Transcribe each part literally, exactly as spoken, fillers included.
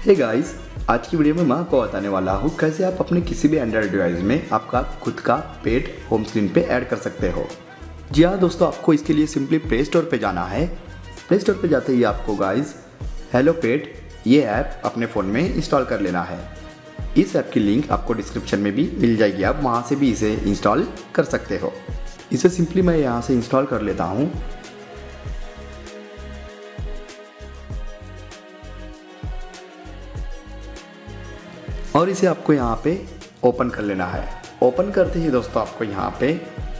Hey guys, आज की video में मैं आपको बताने वाला हूँ कैसे आप अपने किसी भी एंड्रॉयड डिवाइस में आपका खुद का पेट होम स्क्रीन पे ऐड कर सकते हो। जी हाँ दोस्तों, आपको इसके लिए सिंपली प्ले स्टोर पे जाना है। प्ले स्टोर पे जाते ही आपको गाइस हेलो पेट ये ऐप अपने फ़ोन में इंस्टॉल कर लेना है। इस ऐप की लिंक आपको डिस्क्रिप्शन में भी मिल जाएगी, आप वहाँ से भी इसे इंस्टॉल कर सकते हो। इसे सिंपली मैं यहाँ से इंस्टॉल कर लेता हूँ। और इसे आपको यहाँ पे ओपन कर लेना है। ओपन करते ही दोस्तों आपको यहाँ पे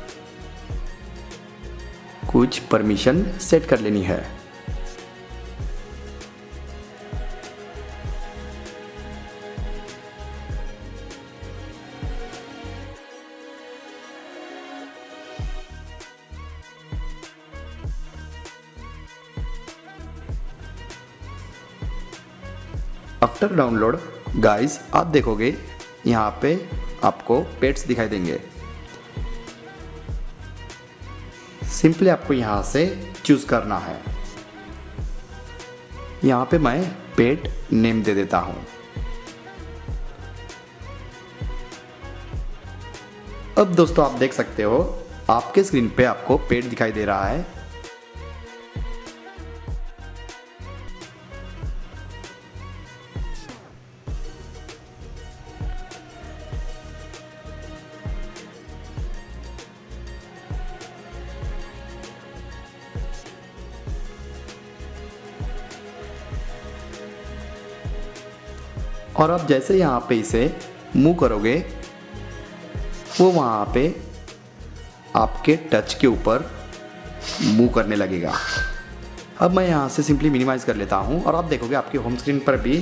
कुछ परमिशन सेट कर लेनी है। आफ्टर डाउनलोड गाइस आप देखोगे यहाँ पे आपको पेट्स दिखाई देंगे। सिंपली आपको यहाँ से चूज करना है। यहाँ पे मैं पेट नेम दे देता हूँ। अब दोस्तों आप देख सकते हो आपके स्क्रीन पे आपको पेट दिखाई दे रहा है। और आप जैसे यहाँ पे इसे मूव करोगे वो वहाँ पे आपके टच के ऊपर मूव करने लगेगा। अब मैं यहाँ से सिंपली मिनिमाइज कर लेता हूँ और आप देखोगे आपके होम स्क्रीन पर भी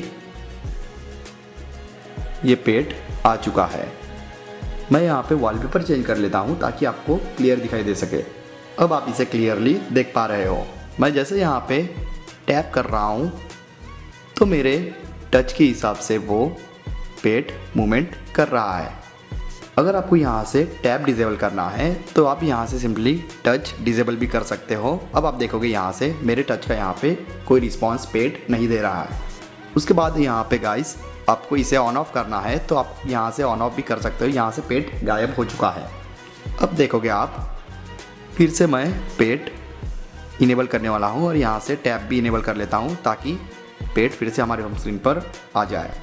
ये पेट आ चुका है। मैं यहाँ पे वॉलपेपर चेंज कर लेता हूँ ताकि आपको क्लियर दिखाई दे सके। अब आप इसे क्लियरली देख पा रहे हो। मैं जैसे यहाँ पे टैप कर रहा हूँ तो मेरे टच के हिसाब से वो पेट मूवमेंट कर रहा है। अगर आपको यहाँ से टैप डिसेबल करना है तो आप यहाँ से सिंपली टच डिसेबल भी कर सकते हो। अब आप देखोगे यहाँ से मेरे टच का यहाँ पे कोई रिस्पॉन्स पेट नहीं दे रहा है। उसके बाद यहाँ पे गाइस आपको इसे ऑन ऑफ करना है तो आप यहाँ से ऑन ऑफ भी कर सकते हो। यहाँ से पेट गायब हो चुका है। अब देखोगे आप फिर से मैं पेट इनेबल करने वाला हूँ और यहाँ से टैप भी इनेबल कर लेता हूँ ताकि पेट फिर से हमारे होम स्क्रीन पर आ जाए।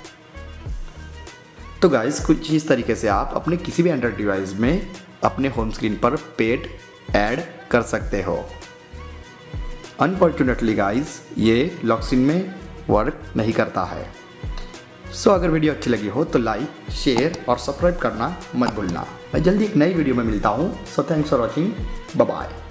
तो गाइस कुछ इस तरीके से आप अपने किसी भी एंड्रॉयड डिवाइस में अपने होम स्क्रीन पर पेट ऐड कर सकते हो। अनफॉर्चुनेटली गाइस ये लॉक स्क्रीन में वर्क नहीं करता है। सो अगर वीडियो अच्छी लगी हो तो लाइक शेयर और सब्सक्राइब करना मत भूलना। मैं जल्दी एक नई वीडियो में मिलता हूँ। So thanks for watching, bye bye.